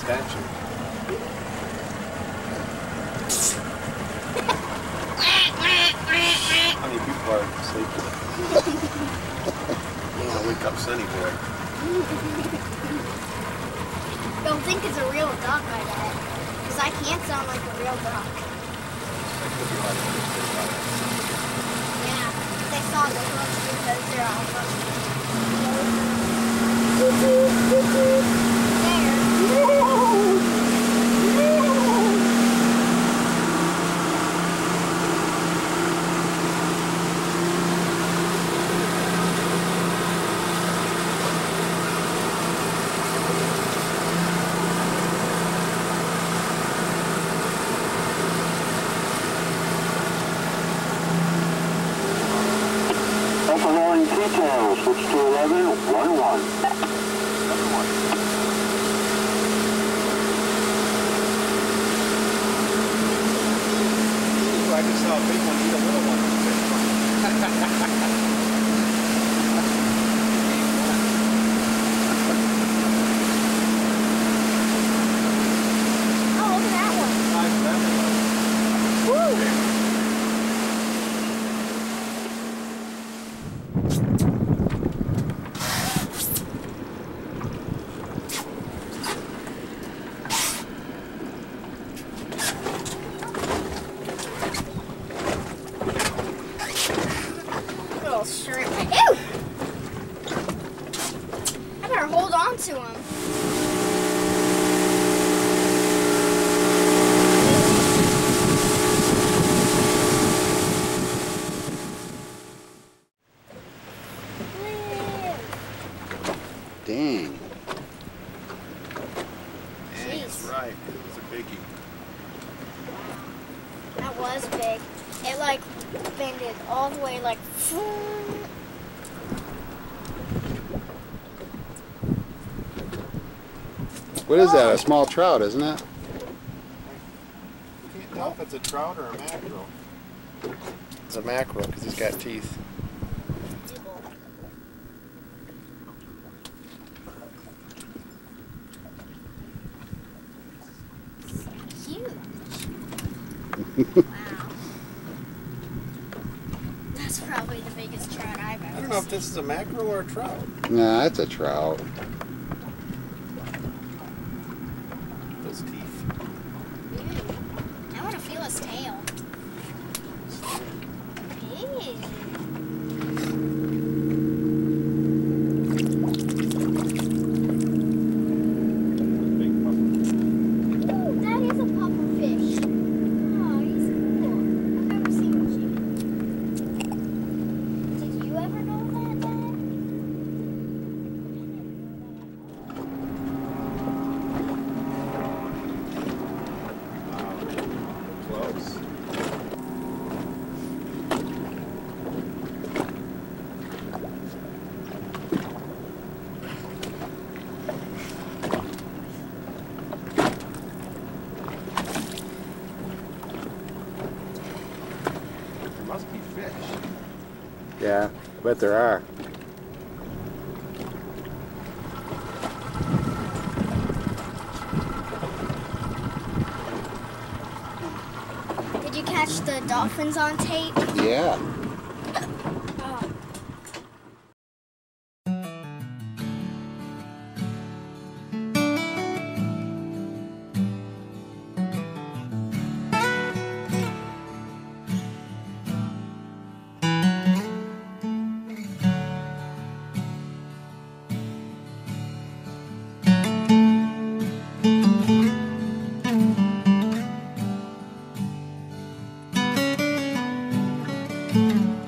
attention. How many people are sleeping? You want to wake up Sunny Boy. Don't think it's a real duck, I bet. Because I can't sound like a real duck. Yeah, they saw the hooks because they're all details, switch to 11, 1-1. I just saw a big one eat a little one. oh, look at that one. Woo! Shrimp. Ew! I better hold on to him. Dang. Dang, that's right. It was a biggie. That was big. It like bended all the way like. What is that? A small trout, isn't it? You can't tell if it's a trout or a mackerel. It's a mackerel because he's got teeth. Huge. Wow. That's probably the biggest trout I've ever seen. I don't know if this is a mackerel or a trout. Nah, it's a trout. Those teeth. I want to feel his tail. Ew. That is a puffer fish. Oh, he's cool. I've never seen him. Did you ever know that, Dad? Close. There must be fish. Yeah, I bet there are. Did you catch the dolphins on tape? Yeah. Oh.